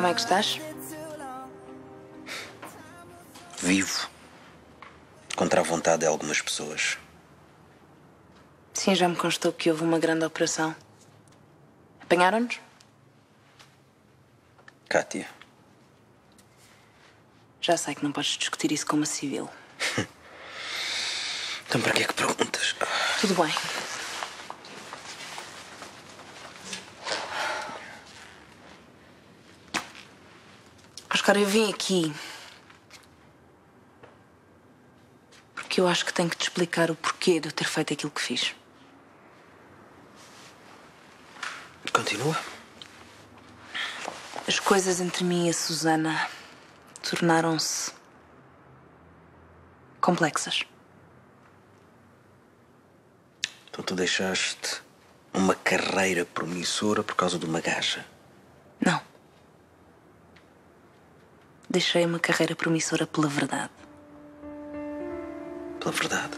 Como é que estás? Vivo. Contra a vontade de algumas pessoas. Sim, já me constou que houve uma grande operação. Apanharam-nos? Kátia. Já sei que não podes discutir isso com uma civil. Então para que é que perguntas? Tudo bem. Oscar, eu vim aqui porque eu acho que tenho que te explicar o porquê de eu ter feito aquilo que fiz. Continua. As coisas entre mim e a Susana tornaram-se complexas. Então tu deixaste uma carreira promissora por causa de uma gaja. Não. Deixei uma carreira promissora pela verdade. Pela verdade.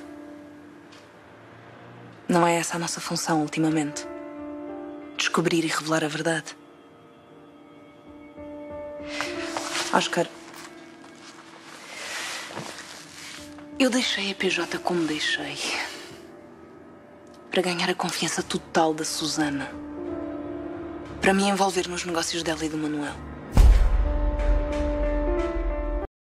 Não é essa a nossa função ultimamente? Descobrir e revelar a verdade. Oscar, eu deixei a PJ como deixei para ganhar a confiança total da Susana, para me envolver nos negócios dela e do Manuel.